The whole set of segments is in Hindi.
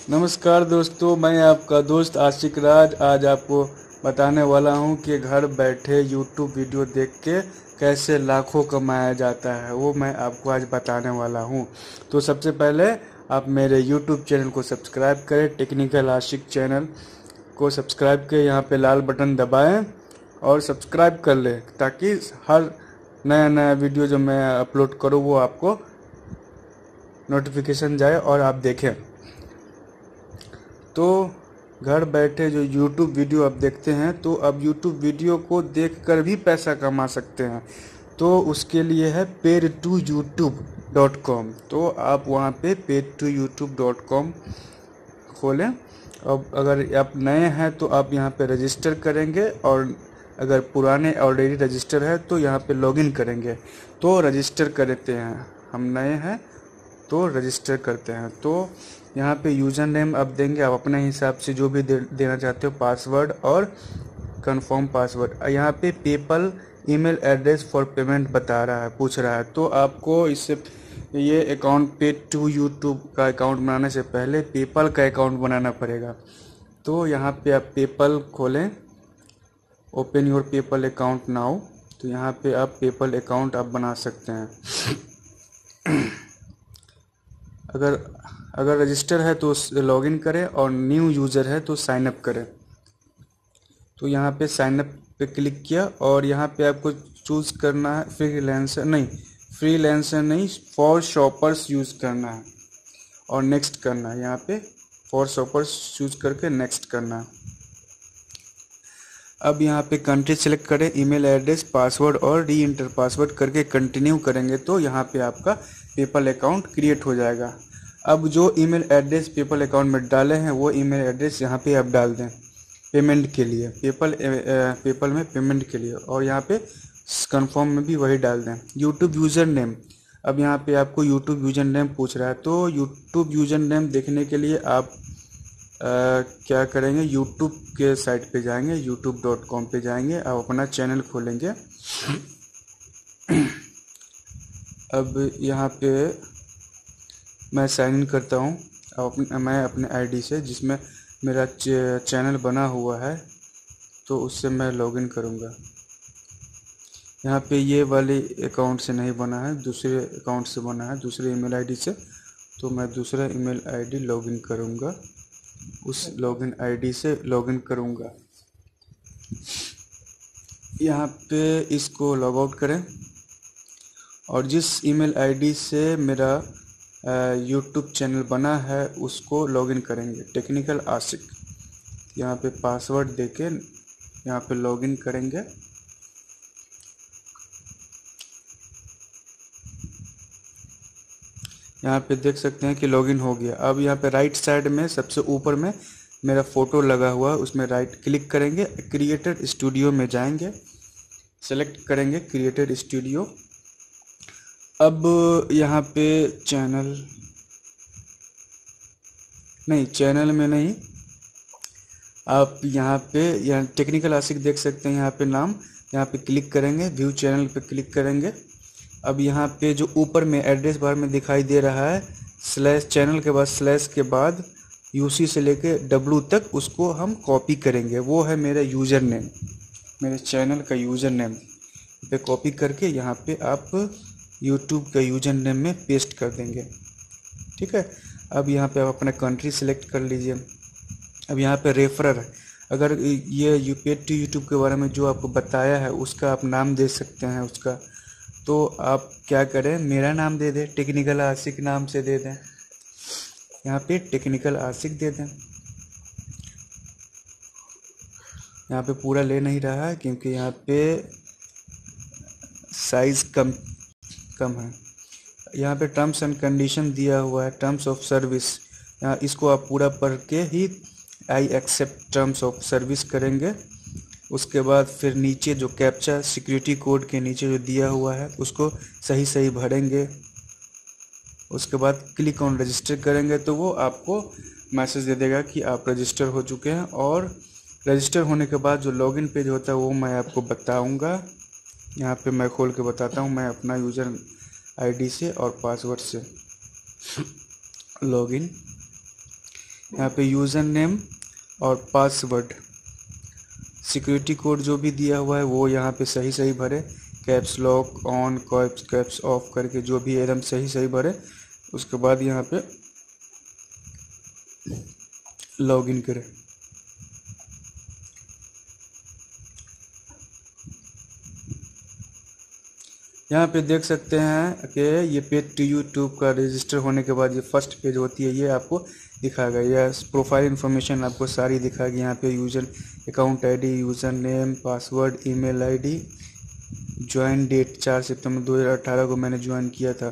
नमस्कार दोस्तों, मैं आपका दोस्त आशिक राज आज आपको बताने वाला हूं कि घर बैठे YouTube वीडियो देख के कैसे लाखों कमाया जाता है। वो मैं आपको आज बताने वाला हूं। तो सबसे पहले आप मेरे YouTube चैनल को सब्सक्राइब करें। टेक्निकल आशिक चैनल को सब्सक्राइब के यहाँ पे लाल बटन दबाएं और सब्सक्राइब कर लें, ताकि हर नया नया वीडियो जो मैं अपलोड करूँ वो आपको नोटिफिकेशन जाए और आप देखें। तो घर बैठे जो YouTube वीडियो आप देखते हैं, तो अब YouTube वीडियो को देखकर भी पैसा कमा सकते हैं। तो उसके लिए है paid2youtube.com। तो आप वहाँ पे paid2youtube.com खोलें। अब अगर आप नए हैं तो आप यहाँ पे रजिस्टर करेंगे, और अगर पुराने ऑलरेडी रजिस्टर है तो यहाँ पे लॉगिन करेंगे। तो रजिस्टर करते हैं, हम नए हैं तो रजिस्टर करते हैं। तो यहाँ पे यूज़र नेम आप देंगे, आप अपने हिसाब से जो भी देना चाहते हो, पासवर्ड और कंफर्म पासवर्ड। यहाँ पे PayPal email address for payment बता रहा है, पूछ रहा है। तो आपको इससे ये अकाउंट paid2youtube का अकाउंट बनाने से पहले पेपल का अकाउंट बनाना पड़ेगा। तो यहाँ पे आप पेपल खोलें, open your PayPal account now. तो यहाँ पे आप पेपल अकाउंट आप बना सकते हैं। अगर रजिस्टर है तो लॉगिन करें, और न्यू यूज़र है तो साइन अप करें। तो यहाँ पे साइन अप पे क्लिक किया, और यहाँ पे आपको चूज़ करना है फ्रीलांसर नहीं, फॉर शॉपर्स यूज़ करना है और नेक्स्ट करना है। यहाँ पे फॉर शॉपर्स चूज़ करके नेक्स्ट करना है। अब यहाँ पे कंट्री सेलेक्ट करें, ईमेल एड्रेस, पासवर्ड और री इंटर पासवर्ड करके कंटिन्यू करेंगे तो यहाँ पे आपका पेपल अकाउंट क्रिएट हो जाएगा। अब जो ईमेल एड्रेस पेपल अकाउंट में डाले हैं वो ईमेल एड्रेस यहाँ पे आप डाल दें पेमेंट के लिए, पेपल में पेमेंट के लिए, और यहाँ पे कंफर्म में भी वही डाल दें। यूट्यूब यूज़र नेम, अब यहाँ पे आपको यूट्यूब यूज़र नेम पूछ रहा है। तो यूट्यूब यूज़र नेम देखने के लिए आप क्या करेंगे, यूट्यूब के साइट पे जाएंगे, youtube.com पे जाएंगे, आप अपना चैनल खोलेंगे। अब यहाँ पे मैं साइन इन करता हूँ मैं अपने आईडी से, जिसमें मेरा चैनल बना हुआ है, तो उससे मैं लॉगिन करूँगा। यहाँ पे ये वाले अकाउंट से नहीं बना है, दूसरे अकाउंट से बना है, दूसरे ईमेल आईडी से। तो मैं दूसरा ईमेल आईडी लॉगिन करूँगा, उस लॉगिन आईडी से लॉगिन करूँगा। यहाँ पे इसको लॉग आउट करें, और जिस ईमेल आईडी से मेरा यूट्यूब चैनल बना है उसको लॉगिन करेंगे, टेक्निकल आशिक। यहाँ पे पासवर्ड देके यहाँ पे लॉगिन करेंगे। यहाँ पे देख सकते हैं कि लॉगिन हो गया। अब यहाँ पे राइट साइड में सबसे ऊपर में मेरा फ़ोटो लगा हुआ है, उसमें राइट क्लिक करेंगे, क्रिएटर स्टूडियो में जाएंगे, सेलेक्ट करेंगे क्रिएटर स्टूडियो। अब यहाँ पे चैनल में नहीं, आप यहाँ टेक्निकल आशिक देख सकते हैं, यहाँ पे नाम, यहाँ पे क्लिक करेंगे, व्यू चैनल पे क्लिक करेंगे। अब यहाँ पे जो ऊपर में एड्रेस बार में दिखाई दे रहा है, स्लैश, चैनल के बाद स्लैश के बाद यूसी से लेके डब्ल्यू तक, उसको हम कॉपी करेंगे। वो है मेरा यूज़र नेम, मेरे चैनल का यूज़र नेम पे कॉपी करके यहाँ पे आप यूट्यूब का यूज़र नेम में पेस्ट कर देंगे। ठीक है। अब यहाँ पे आप अपना कंट्री सेलेक्ट कर लीजिए। अब यहाँ पे रेफरर, अगर ये paid2youtube के बारे में जो आपको बताया है उसका आप नाम दे सकते हैं उसका। तो आप क्या करें, मेरा नाम दे दें, टेक्निकल आशिक नाम से दे दें, यहाँ पे टेक्निकल आशिक दे दें। यहाँ पे पूरा ले नहीं रहा है क्योंकि यहाँ पे साइज़ कम है। यहाँ पे टर्म्स एंड कंडीशन दिया हुआ है, टर्म्स ऑफ सर्विस, यहाँ इसको आप पूरा पढ़ के ही I accept terms of service करेंगे। उसके बाद फिर नीचे जो कैप्चा सिक्योरिटी कोड के नीचे जो दिया हुआ है उसको सही भरेंगे। उसके बाद क्लिक ऑन रजिस्टर करेंगे तो वो आपको मैसेज दे देगा कि आप रजिस्टर हो चुके हैं। और रजिस्टर होने के बाद जो लॉगिन पेज होता है वो मैं आपको बताऊंगा। यहाँ पे मैं खोल के बताता हूँ। मैं अपना यूज़र आईडी से और पासवर्ड से लॉगिन यहाँ पे यूज़र नेम और पासवर्ड, सिक्योरिटी कोड जो भी दिया हुआ है वो यहाँ पे सही सही भरे, caps lock on caps off करके जो भी एकदम सही सही भरे। उसके बाद यहाँ पे लॉगिन करें। यहाँ पे देख सकते हैं कि ये पेज टू यूट्यूब का रजिस्टर होने के बाद ये फर्स्ट पेज होती है, ये आपको दिखाएगा। यह प्रोफाइल इन्फॉर्मेशन आपको सारी दिखाएगी। यहाँ पे user account ID, user name, password, email ID, join date 4 सितंबर 2018 को मैंने ज्वाइन किया था।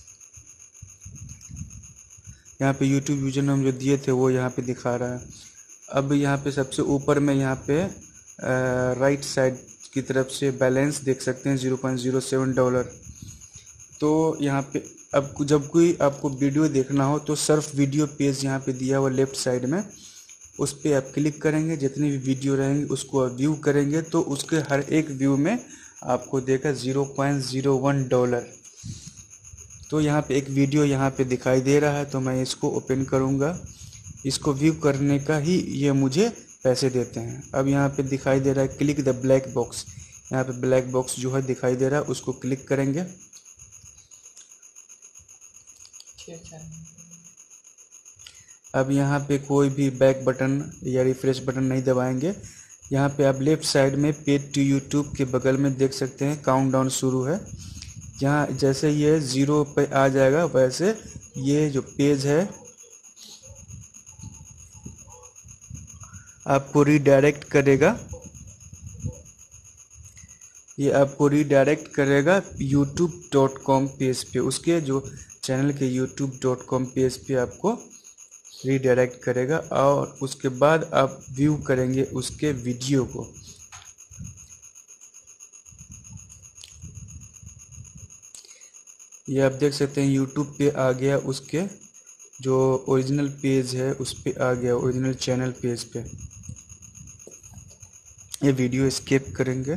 यहाँ पे यूट्यूब यूज़र नेम जो दिए थे वो यहाँ पे दिखा रहा है। अब यहाँ पे सबसे ऊपर में यहाँ पे राइट साइड की तरफ से बैलेंस देख सकते हैं $0.07। तो यहाँ पे अब जब कोई आपको वीडियो देखना हो तो सर्फ वीडियो पेज यहाँ पे दिया हुआ लेफ्ट साइड में, उस पर आप क्लिक करेंगे। जितनी भी वीडियो रहेंगी उसको आप व्यू करेंगे तो उसके हर एक व्यू में आपको देगा $0.01। तो यहाँ पे एक वीडियो यहाँ पे दिखाई दे रहा है, तो मैं इसको ओपन करूँगा। इसको व्यू करने का ही ये मुझे पैसे देते हैं। अब यहाँ पे दिखाई दे रहा है क्लिक द ब्लैक बॉक्स, यहाँ पे ब्लैक बॉक्स जो है दिखाई दे रहा है, उसको क्लिक करेंगे। अब यहाँ पे कोई भी बैक बटन या रिफ्रेश बटन नहीं दबाएंगे। यहाँ पे आप लेफ्ट साइड में पेज टू यूट्यूब के बगल में देख सकते हैं काउंटडाउन शुरू है। यहाँ जैसे ये 0 पे आ जाएगा वैसे ये जो पेज है आपको रीडायरेक्ट करेगा। ये आपको रीडायरेक्ट करेगा youtube.com पेज पे, उसके जो चैनल के youtube.com पेज पे आपको रीडायरेक्ट करेगा और उसके बाद आप व्यू करेंगे उसके वीडियो को। ये आप देख सकते हैं यूट्यूब पे आ गया, उसके जो ओरिजिनल पेज है उस पे आ गया, ओरिजिनल चैनल पेज पे। ये वीडियो स्किप करेंगे।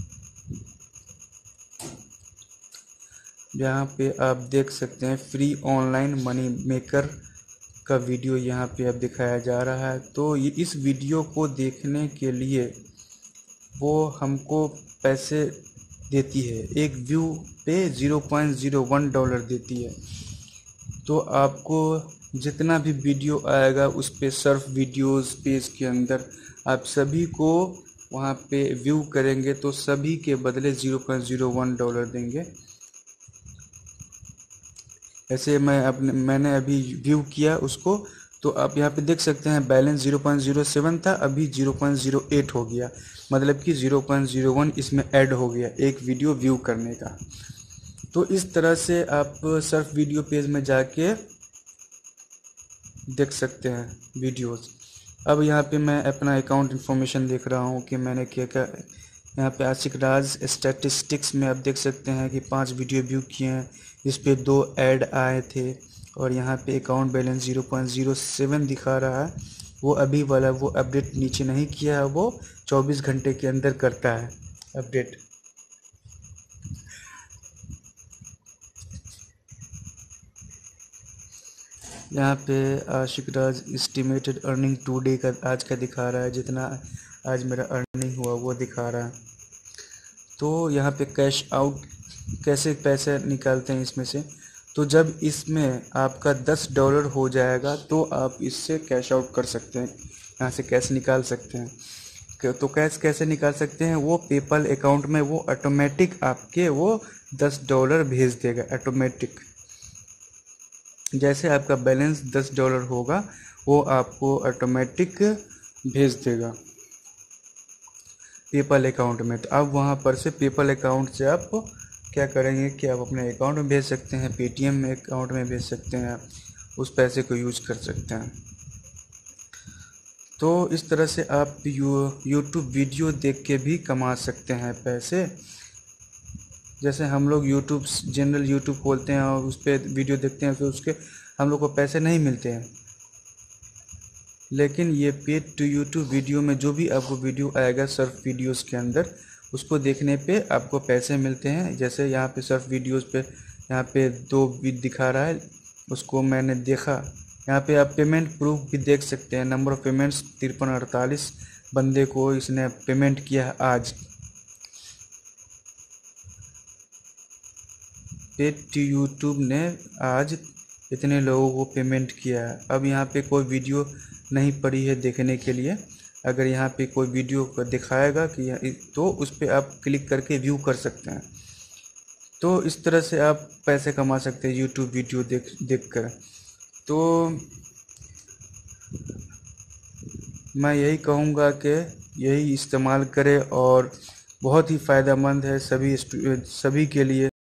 यहाँ पे आप देख सकते हैं फ्री ऑनलाइन मनी मेकर का वीडियो यहाँ पे अब दिखाया जा रहा है। तो ये इस वीडियो को देखने के लिए वो हमको पैसे देती है, एक व्यू पे $0.01 देती है। तो आपको जितना भी वीडियो आएगा उस पे सर्फ वीडियोस पेज के अंदर आप सभी को वहाँ पे व्यू करेंगे तो सभी के बदले $0.01 देंगे। ऐसे मैंने अभी व्यू किया उसको, तो आप यहाँ पे देख सकते हैं बैलेंस 0.07 था, अभी 0.08 हो गया, मतलब कि 0.01 इसमें ऐड हो गया एक वीडियो व्यू करने का। तो इस तरह से आप सर्फ वीडियो पेज में जाके देख सकते हैं वीडियोस। अब यहाँ पे मैं अपना अकाउंट इन्फॉर्मेशन देख रहा हूँ कि मैंने क्या क्या। यहाँ पे आशिक राज स्टैटिस्टिक्स में आप देख सकते हैं कि 5 वीडियो व्यू किए हैं, जिस पे 2 ऐड आए थे। और यहाँ पे अकाउंट बैलेंस 0.07 दिखा रहा है। वो अभी वाला वो अपडेट नीचे नहीं किया है, वो 24 घंटे के अंदर करता है अपडेट। यहाँ पे Ashiq Raj estimated earning today का आज का दिखा रहा है, जितना आज मेरा अर्निंग हुआ वो दिखा रहा है। तो यहाँ पे कैश आउट कैसे पैसे निकालते हैं इसमें से, तो जब इसमें आपका $10 हो जाएगा तो आप इससे कैश आउट कर सकते हैं, यहाँ से कैश निकाल सकते हैं। तो कैश कैसे निकाल सकते हैं, वो पेपल अकाउंट में वो ऑटोमेटिक आपके वो $10 भेज देगा ऑटोमेटिक। जैसे आपका बैलेंस $10 होगा वो आपको ऑटोमेटिक भेज देगा पेपल अकाउंट में। तो अब वहाँ पर से पेपल अकाउंट से आप क्या करेंगे कि आप अपने अकाउंट में भेज सकते हैं, पेटीएम में अकाउंट में भेज सकते हैं, उस पैसे को यूज कर सकते हैं। तो इस तरह से आप यूट्यूब वीडियो देख के भी कमा सकते हैं पैसे। जैसे हम लोग यूट्यूब जनरल यूट्यूब खोलते हैं और उस पर वीडियो देखते हैं तो उसके हम लोग को पैसे नहीं मिलते हैं, लेकिन ये पेड टू यूट्यूब वीडियो में जो भी आपको वीडियो आएगा सर्फ वीडियोस के अंदर, उसको देखने पे आपको पैसे मिलते हैं। जैसे यहाँ पे सर्फ वीडियोस पे यहाँ पे 2 दिखा रहा है, उसको मैंने देखा यहाँ पे आप पेमेंट प्रूफ भी देख सकते हैं। नंबर ऑफ पेमेंट्स 5348 बंदे को इसने पेमेंट किया है आज। पेड यूट्यूब ने आज इतने लोगों को पेमेंट किया है। अब यहाँ पे कोई वीडियो नहीं पड़ी है देखने के लिए। अगर यहाँ पे कोई वीडियो को दिखाएगा कि तो उस पर आप क्लिक करके व्यू कर सकते हैं। तो इस तरह से आप पैसे कमा सकते हैं यूट्यूब वीडियो देख कर। तो मैं यही कहूँगा कि यही इस्तेमाल करें और बहुत ही फ़ायदेमंद है सभी के लिए।